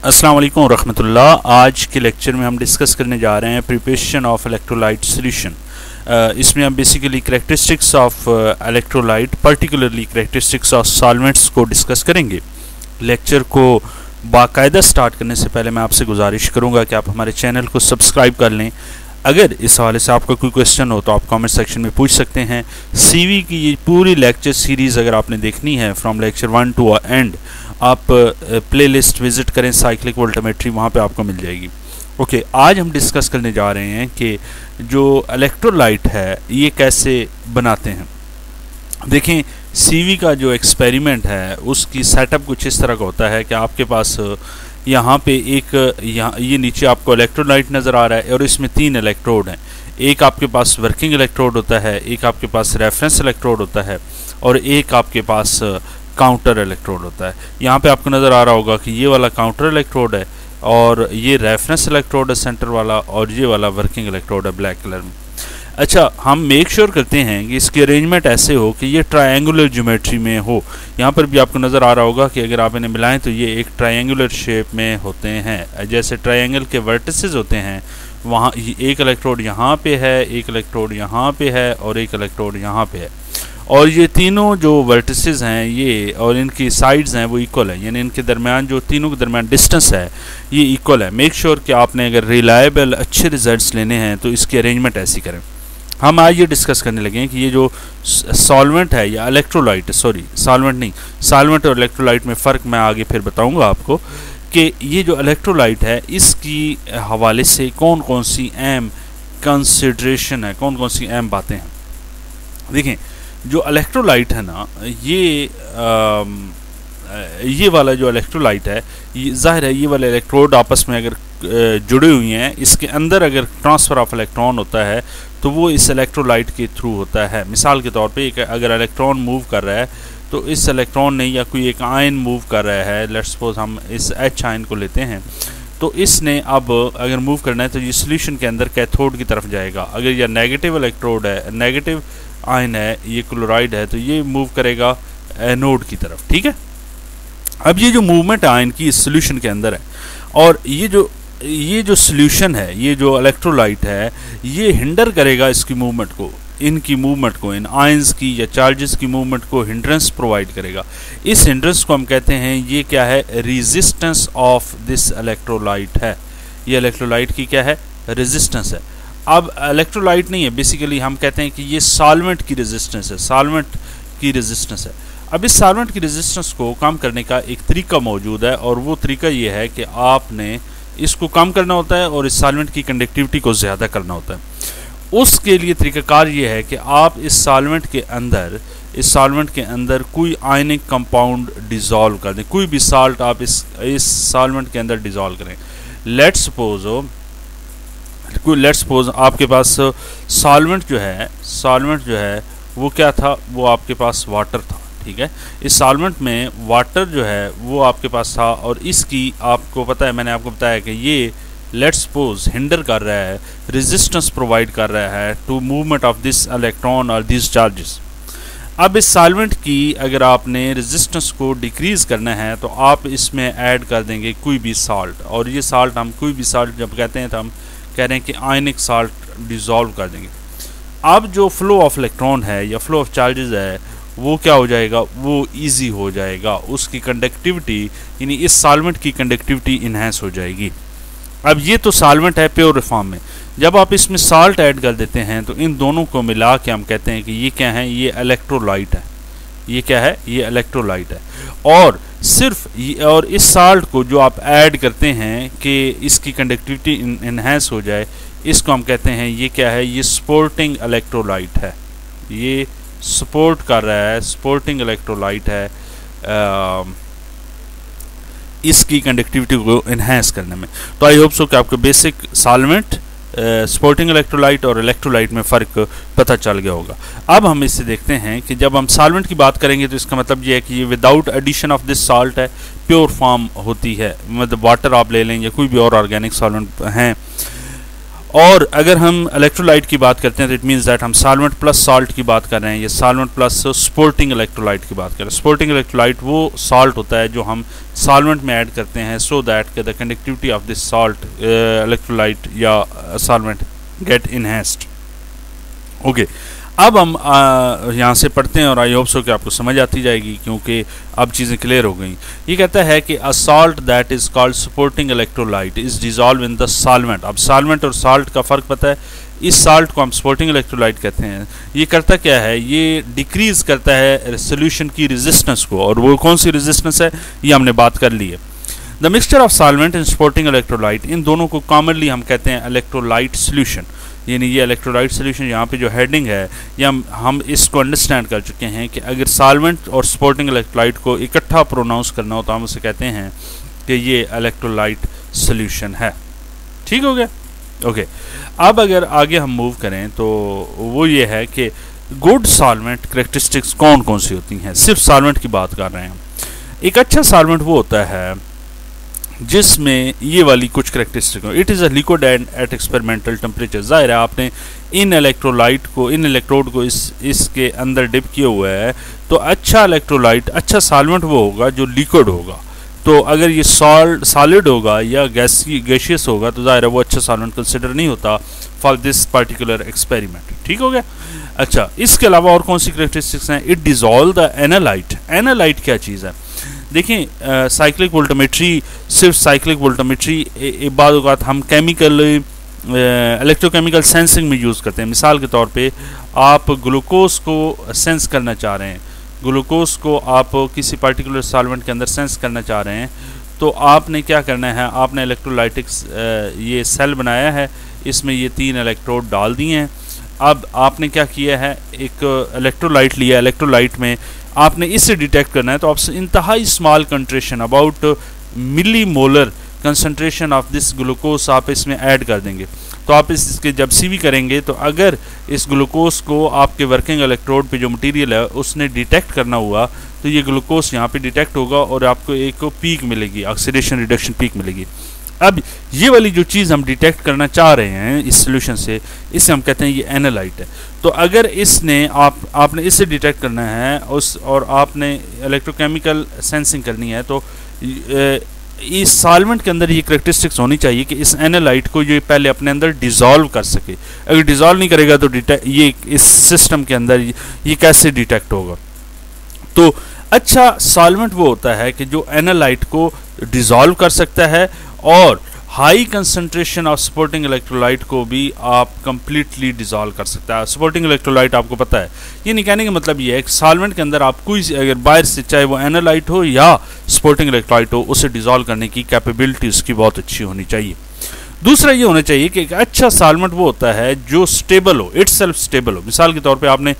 अस्सलाम वालेकुम रहमतुल्लाह। आज के लेक्चर में हम डिस्कस करने जा रहे हैं प्रिपरेशन ऑफ इलेक्ट्रोलाइट सॉल्यूशन। इसमें हम basically characteristics of electrolyte, particularly characteristics of solvents को डिस्कस करेंगे। लेक्चर को बाकायदा स्टार्ट करने से पहले मैं आपसे गुजारिश करूंगा कि आप हमारे चैनल को सब्सक्राइब कर लें। अगर इस हवाले से आपका कोई क्वेश्चन हो तो आप कमेंट सेक्शन में पूछ सकते हैं। सीवी की ये पूरी लेक्चर सीरीज़ अगर आपने देखनी है फ्रॉम लेक्चर 1 टू एंड, आप प्लेलिस्ट विज़िट करें साइक्लिक वोल्टामेट्री, वहाँ पे आपको मिल जाएगी। ओके, आज हम डिस्कस करने जा रहे हैं कि जो इलेक्ट्रोलाइट है ये कैसे बनाते हैं। देखें, सीवी का जो एक्सपेरिमेंट है उसकी सेटअप कुछ इस तरह का होता है कि आपके पास यहाँ पे ये नीचे आपको इलेक्ट्रोलाइट नज़र आ रहा है और इसमें 3 इलेक्ट्रोड हैं। एक आपके पास वर्किंग इलेक्ट्रोड होता है, एक आपके पास रेफरेंस इलेक्ट्रोड होता है और एक आपके पास काउंटर इलेक्ट्रोड होता है। यहाँ पे आपको नज़र आ रहा होगा कि ये वाला काउंटर इलेक्ट्रोड है और ये रेफरेंस इलेक्ट्रोड है सेंटर वाला, और ये वाला वर्किंग इलेक्ट्रोड है ब्लैक कलर में। अच्छा, हम मेक श्योर करते हैं कि इसकी अरेंजमेंट ऐसे हो कि ये ट्रायंगुलर ज्योमेट्री में हो। यहाँ पर भी आपको नज़र आ रहा होगा कि अगर आप इन्हें मिलाएं तो ये एक ट्रायंगुलर शेप में होते हैं। जैसे ट्रायंगल के वर्टिसेस होते हैं, वहाँ एक इलेक्ट्रोड यहाँ पे है, एक इलेक्ट्रोड यहाँ पे है और एक इलेक्ट्रोड यहाँ पे है। और ये तीनों जो वर्टिसेस हैं ये और इनकी साइड्स हैं वो इक्वल है, यानी इनके दरमियान जो तीनों के दरमियान डिस्टेंस है ये इक्वल है। मेक श्योर कि आपने अगर रिलायबल अच्छे रिजल्ट्स लेने हैं तो इसकी अरेंजमेंट ऐसी करें। हम आज ये डिस्कस करने लगे हैं कि ये जो सॉल्वेंट है या इलेक्ट्रोलाइट, सॉरी सॉल्वेंट नहीं, सॉल्वेंट और इलेक्ट्रोलाइट में फ़र्क मैं आगे फिर बताऊंगा आपको कि ये जो इलेक्ट्रोलाइट है इसकी हवाले से कौन कौन सी अहम कंसिडरेशन है, कौन कौन सी अहम बातें हैं। देखें, जो इलेक्ट्रोलाइट है ना, ये वाला जो इलेक्ट्रोलाइट है, ये ज़ाहिर है ये वाले इलेक्ट्रोड आपस में अगर जुड़े हुए हैं, इसके अंदर अगर ट्रांसफ़र ऑफ इलेक्ट्रॉन होता है तो वो इस इलेक्ट्रोलाइट के थ्रू होता है। मिसाल के तौर पे अगर इलेक्ट्रॉन मूव कर रहा है तो इस इलेक्ट्रॉन ने या कोई एक आयन मूव कर रहा है, लेट्स सपोज हम इस H आयन को लेते हैं, तो इसने अब अगर मूव करना है तो ये सोल्यूशन के अंदर कैथोड की तरफ जाएगा। अगर यह नेगेटिव इलेक्ट्रोड है, नेगेटिव आयन है, ये क्लोराइड है, तो ये मूव करेगा एनोड की तरफ। ठीक है, अब ये जो मूवमेंट आयन की इस सोल्यूशन के अंदर है और ये जो सोल्यूशन है, ये जो इलेक्ट्रोलाइट है, ये हिंडर करेगा इसकी मूवमेंट को, इनकी मूवमेंट को, इन आयंस की या चार्जेस की मूवमेंट को हिंड्रेंस प्रोवाइड करेगा। इस हिंड्रेंस को हम कहते हैं, ये क्या है, रेजिस्टेंस ऑफ दिस इलेक्ट्रोलाइट है। ये इलेक्ट्रोलाइट की क्या है, रेजिस्टेंस है। अब इलेक्ट्रोलाइट नहीं है, बेसिकली हम कहते हैं कि ये सॉल्वेंट की रेजिस्टेंस है, सॉल्वेंट की रेजिस्टेंस है। अब इस सॉल्वेंट की रेजिस्टेंस को कम करने का एक तरीका मौजूद है और वो तरीका ये है कि आपने इसको कम करना होता है और इस सॉल्वेंट की कंडक्टिविटी को ज़्यादा करना होता है। उसके लिए तरीकाकार ये है कि आप इस सॉल्वेंट के अंदर कोई आयनिक कंपाउंड डिज़ोल्व कर दें, कोई भी साल्ट आप इस सॉल्वेंट के अंदर डिज़ोल्व करें। लेट्स सपोज आपके पास सॉल्वेंट जो है वो क्या था, वो आपके पास वाटर था। ठीक है, इस सॉल्वेंट में वाटर जो है वो आपके पास था और इसकी आपको पता है, मैंने आपको बताया कि ये लेट्स सपोज हिंडर कर रहा है, रेजिस्टेंस प्रोवाइड कर रहा है to movement of this electron और दिस चार्जेस। अब इस सॉल्वेंट की अगर आपने रेजिस्टेंस को डिक्रीज़ करना है तो आप इसमें ऐड कर देंगे कोई भी साल्ट, और ये साल्ट हम कोई भी साल्ट जब कहते हैं तो हम कह रहे हैं कि आयनिक साल्ट डिज़ोल्व कर देंगे। अब जो फ्लो ऑफ इलेक्ट्रॉन है या फ्लो ऑफ चार्जेस है वो क्या हो जाएगा, वो इजी हो जाएगा, उसकी कंडक्टिविटी यानी इस सॉल्वेंट की कंडक्टिविटी इन्हेंस हो जाएगी। अब ये तो सॉल्वेंट है प्योर फॉर्म में, जब आप इसमें साल्ट ऐड कर देते हैं तो इन दोनों को मिला के हम कहते हैं कि ये क्या है, ये इलेक्ट्रोलाइट है। ये क्या है, ये इलेक्ट्रोलाइट है। और सिर्फ और इस साल्ट को जो आप ऐड करते हैं कि इसकी कंडक्टिविटी इन्हेंस हो जाए, इसको हम कहते हैं ये क्या है, ये सपोर्टिंग इलेक्ट्रोलाइट है। ये सपोर्ट कर रहा है, सपोर्टिंग इलेक्ट्रोलाइट है इसकी कंडक्टिविटी को इन्हेंस करने में। तो आई होप सो कि आपको बेसिक सॉल्वेंट, सपोर्टिंग इलेक्ट्रोलाइट और इलेक्ट्रोलाइट में फ़र्क पता चल गया होगा। अब हम इससे देखते हैं कि जब हम सॉल्वेंट की बात करेंगे तो इसका मतलब ये है कि ये without addition of this salt है, प्योर फॉर्म होती है, मतलब वाटर आप ले लें या कोई भी और ऑर्गेनिक सॉल्वेंट हैं। और अगर हम इलेक्ट्रोलाइट की बात करते हैं तो इट मीन्स दैट हम सॉल्वेंट प्लस सॉल्ट की बात कर रहे हैं, या सॉल्वेंट प्लस स्पोर्टिंग इलेक्ट्रोलाइट की बात कर रहे हैं। स्पोर्टिंग इलेक्ट्रोलाइट वो सॉल्ट होता है जो हम सॉल्वेंट में ऐड करते हैं so that the conductivity of this salt electrolyte या सॉल्वेंट गेट इनहेंस्ड। ओके, अब हम यहाँ से पढ़ते हैं और आई होप सो कि आपको समझ आती जाएगी, क्योंकि अब चीज़ें क्लियर हो गई। ये कहता है कि a salt that is called supporting electrolyte is dissolve in the solvent. अब सॉल्वेंट और साल्ट का फ़र्क पता है, इस साल्ट को हम सपोर्टिंग इलेक्ट्रोलाइट कहते हैं। ये करता क्या है, ये डिक्रीज़ करता है सोल्यूशन की रेजिस्टेंस को, और वो कौन सी रेजिस्टेंस है ये हमने बात कर ली है। The mixture of solvent and supporting electrolyte, इन दोनों को कॉमनली हम कहते हैं इलेक्ट्रोलाइट सोल्यूशन। यानी ये इलेक्ट्रोलाइट सोल्यूशन यहाँ पे जो हेडिंग है, या हम इसको अंडरस्टैंड कर चुके हैं कि अगर सॉल्वेंट और सपोर्टिंग इलेक्ट्रोलाइट को इकट्ठा प्रोनाउंस करना हो तो हम उसे कहते हैं कि ये इलेक्ट्रोलाइट सोल्यूशन है। ठीक हो गया? ओके, अब अगर आगे हम मूव करें तो वो ये है कि गुड सॉल्वेंट कैरेक्टरिस्टिक्स कौन कौन सी होती हैं। सिर्फ सॉल्वेंट की बात कर रहे हैं। एक अच्छा सॉल्वेंट वो होता है जिसमें ये वाली कुछ करेक्टरिस्टिक हो। It is a liquid and at experimental temperature. ज़ाहिर है आपने इन इलेक्ट्रोलाइट को, इन इलेक्ट्रोड को इसके अंदर डिप किया हुआ है, तो अच्छा इलेक्ट्रोलाइट, अच्छा सॉल्वेंट वो होगा जो लिक्विड होगा। तो अगर ये सॉलिड होगा या गैसियस होगा तो ज़ाहिर है वो अच्छा सॉल्वेंट कंसिडर नहीं होता फॉर दिस पार्टिकुलर एक्सपेरिमेंट। ठीक हो गया? अच्छा, इसके अलावा और कौन सी करेक्टरिस्टिक्स हैं? It dissolve the analyte. Analyte क्या चीज़ है? देखिए, साइक्लिक वोल्टोमेट्री, सिर्फ साइक्लिक वोल्टोमेट्री बाद औक़ात हम केमिकल इलेक्ट्रोकेमिकल सेंसिंग में यूज़ करते हैं। मिसाल के तौर पे आप ग्लूकोज को सेंस करना चाह रहे हैं, ग्लूकोज को आप किसी पर्टिकुलर सॉल्वेंट के अंदर सेंस करना चाह रहे हैं, तो आपने क्या करना है, आपने इलेक्ट्रोलाइटिक्स ये सेल बनाया है, इसमें ये 3 इलेक्ट्रोड डाल दिए हैं। अब आपने क्या किया है, एक इलेक्ट्रोलाइट लिया, इलेक्ट्रोलाइट में आपने इससे डिटेक्ट करना है, तो आप इंतहाई small concentration, about milli molar concentration of this glucose आप इसमें ऐड कर देंगे। तो आप इसके जब सीवी करेंगे तो अगर इस ग्लूकोज को आपके वर्किंग इलेक्ट्रोड पे जो मटेरियल है उसने डिटेक्ट करना हुआ तो ये ग्लूकोज यहाँ पे डिटेक्ट होगा और आपको एक पीक मिलेगी, ऑक्सीडेशन रिडक्शन पीक मिलेगी। अब ये वाली जो चीज़ हम डिटेक्ट करना चाह रहे हैं इस सोल्यूशन से, इसे हम कहते हैं ये एनालाइट है। तो अगर इसने आपने इससे डिटेक्ट करना है और आपने इलेक्ट्रोकेमिकल सेंसिंग करनी है, तो इस सॉल्वेंट के अंदर ये करेक्टरिस्टिक्स होनी चाहिए कि इस एनालाइट को ये पहले अपने अंदर डिज़ोल्व कर सके। अगर डिज़ोल्व नहीं करेगा तो ये इस सिस्टम के अंदर ये कैसे डिटेक्ट होगा? तो अच्छा सॉल्वेंट वो होता है कि जो एनालाइट को डिज़ोल्व कर सकता है और high concentration of supporting electrolyte को भी आप कंप्लीटली डिज़ोल्व कर सकता है। सपोर्टिंग इलेक्ट्रोलाइट आपको पता है, ये नहीं कहने का मतलब ये है कि सॉल्वेंट के अंदर आप कोई अगर बाहर से, चाहे वो एनालाइट हो या सपोर्टिंग इलेक्ट्रोलाइट हो, उसे डिज़ोल्व करने की कैपेबिलिटी उसकी बहुत अच्छी होनी चाहिए। दूसरा ये होना चाहिए कि एक अच्छा सॉल्वेंट वो होता है जो स्टेबल हो, इट्स सेल्फ स्टेबल हो। मिसाल के तौर पर आपने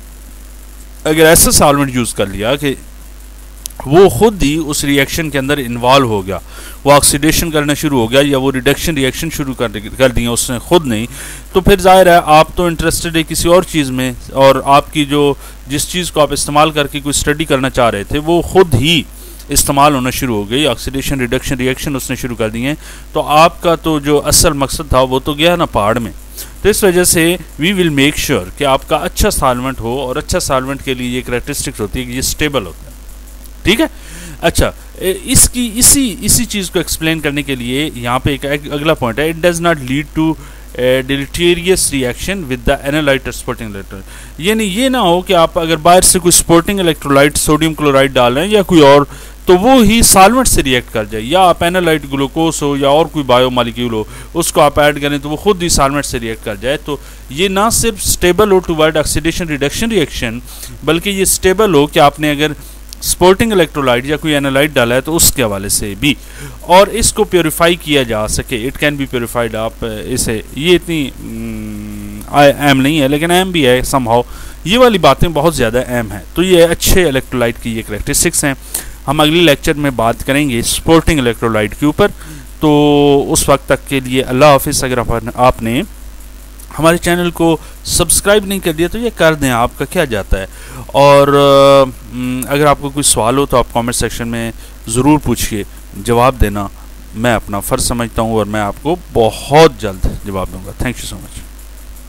अगर ऐसा सॉल्वेंट यूज़ कर लिया कि वो खुद ही उस रिएक्शन के अंदर इन्वॉल्व हो गया, वो ऑक्सीडेशन करना शुरू हो गया या वो रिडक्शन रिएक्शन शुरू कर दिया उसने खुद नहीं, तो फिर जाहिर है आप तो इंटरेस्टेड है किसी और चीज़ में, और आपकी जो जिस चीज़ को आप इस्तेमाल करके कोई स्टडी करना चाह रहे थे वो खुद ही इस्तेमाल होना शुरू हो गई, ऑक्सीडेशन रिडक्शन रिएक्शन उसने शुरू कर दिए, तो आपका तो जो असल मकसद था वो तो गया ना पहाड़ में। तो इस वजह से वी विल मेक श्योर कि आपका अच्छा सॉल्वेंट हो, और अच्छा सॉल्वेंट के लिए ये कैरेक्टरिस्टिक्स होती है कि ये स्टेबल होता है। ठीक है? अच्छा, इसी चीज़ को एक्सप्लेन करने के लिए यहाँ पे एक अगला पॉइंट है, it does not lead to deleterious reaction with the analyte और सपोर्टिंग इलेक्ट्रोलाइट। यानी ये ना हो कि आप अगर बाहर से कोई सपोर्टिंग इलेक्ट्रोलाइट सोडियम क्लोराइड डाल रहे हैं या कोई और, तो वो ही सॉल्वेंट से रिएक्ट कर जाए, या आप एनालाइट ग्लूकोज हो या और कोई बायो मॉलिक्यूल हो उसको आप ऐड करें तो वो खुद ही सॉल्वेंट से रिएक्ट कर जाए। तो ये ना सिर्फ स्टेबल हो टुवर्ड ऑक्सीडेशन रिडक्शन रिएक्शन, बल्कि ये स्टेबल हो कि आपने अगर सपोर्टिंग इलेक्ट्रोलाइट या कोई एनालाइट डाला है तो उसके हवाले से भी, और इसको प्योरीफाई किया जा सके, इट कैन बी प्योरीफाइड। आप इसे, ये इतनी अहम नहीं है लेकिन अहम भी है समहाउ, ये वाली बातें बहुत ज़्यादा अहम हैं। तो ये अच्छे इलेक्ट्रोलाइट की ये कैरेक्टरिस्टिक्स हैं। हम अगली लेक्चर में बात करेंगे सपोर्टिंग इलेक्ट्रोलाइट के ऊपर। तो उस वक्त तक के लिए अल्लाह हाफिज़। अगर आपने हमारे चैनल को सब्सक्राइब नहीं कर दिया तो ये कर दें, आपका क्या जाता है। और अगर आपको कोई सवाल हो तो आप कमेंट सेक्शन में ज़रूर पूछिए, जवाब देना मैं अपना फ़र्ज़ समझता हूँ और मैं आपको बहुत जल्द जवाब दूंगा। Thank you so much.